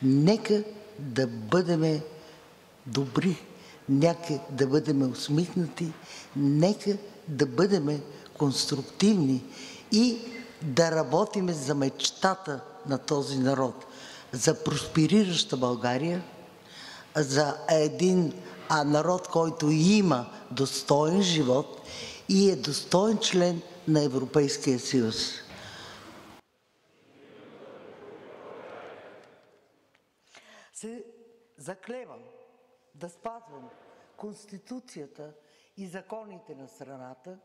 Нека да бъдем добри, нека да бъдем усмихнати, нека да бъдем конструктивни и да работиме за мечтата на този народ, за просперираща България, за един народ, който има достоен живот и е достоен член на Европейския съюз. Се заклевам да спазвам Конституцията и законите на страната.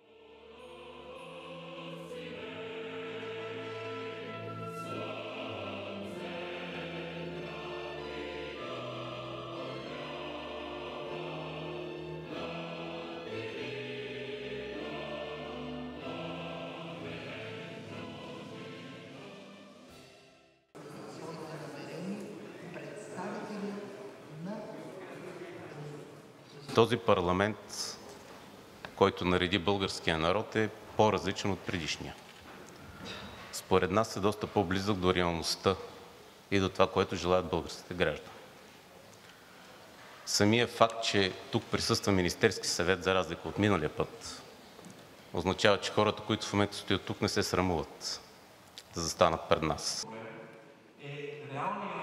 Този парламент, който нареди българския народ, е по-различен от предишния. Според нас е доста по-близък до реалността и до това, което желаят българските граждани. Самият факт, че тук присъства Министерски съвет, за разлика от миналия път, означава, че хората, които в момента стоят тук, не се срамуват да застанат пред нас. Реалният